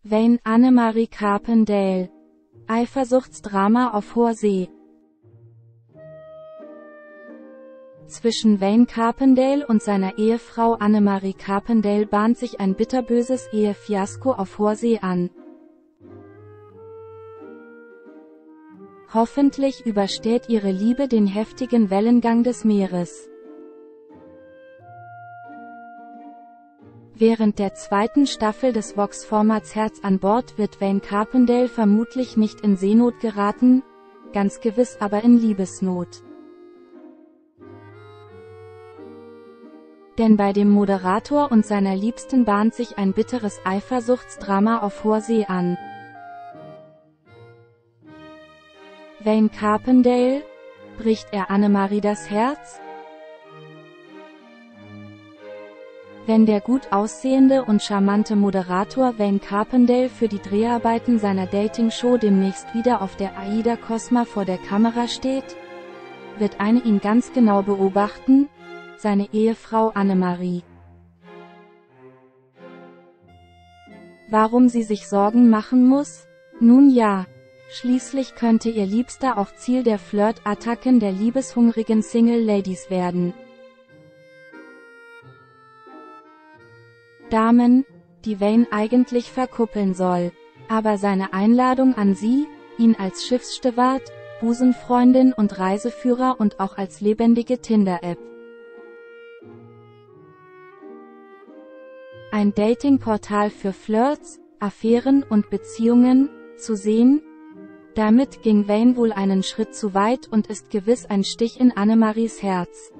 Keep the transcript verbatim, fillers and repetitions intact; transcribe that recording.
Wayne Annemarie Carpendale. Eifersuchtsdrama auf hoher See. Zwischen Wayne Carpendale und seiner Ehefrau Annemarie Carpendale bahnt sich ein bitterböses Ehefiasko auf hoher See an. Hoffentlich übersteht ihre Liebe den heftigen Wellengang des Meeres. Während der zweiten Staffel des Vox-Formats Herz an Bord wird Wayne Carpendale vermutlich nicht in Seenot geraten, ganz gewiss aber in Liebesnot. Denn bei dem Moderator und seiner Liebsten bahnt sich ein bitteres Eifersuchtsdrama auf hoher See an. Wayne Carpendale? Bricht er Annemarie das Herz? Wenn der gut aussehende und charmante Moderator Wayne Carpendale für die Dreharbeiten seiner Dating-Show demnächst wieder auf der Aida Cosma vor der Kamera steht, wird eine ihn ganz genau beobachten, seine Ehefrau Annemarie. Warum sie sich Sorgen machen muss? Nun ja, schließlich könnte ihr Liebster auch Ziel der Flirt-Attacken der liebeshungrigen Single-Ladies werden. Damen, die Wayne eigentlich verkuppeln soll. Aber seine Einladung an sie, ihn als Schiffssteward, Busenfreundin und Reiseführer und auch als lebendige Tinder-App, ein Dating-Portal für Flirts, Affären und Beziehungen, zu sehen? Damit ging Wayne wohl einen Schritt zu weit und ist gewiss ein Stich in Annemaries Herz.